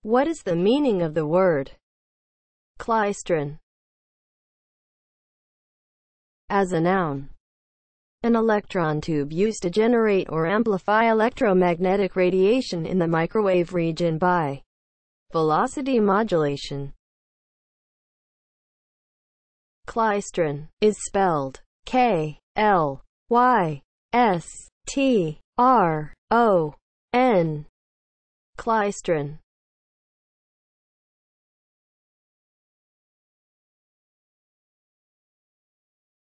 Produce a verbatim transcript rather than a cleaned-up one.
What is the meaning of the word klystron? As a noun, an electron tube used to generate or amplify electromagnetic radiation in the microwave region by velocity modulation. Klystron is spelled K L Y S T R O N. Klystron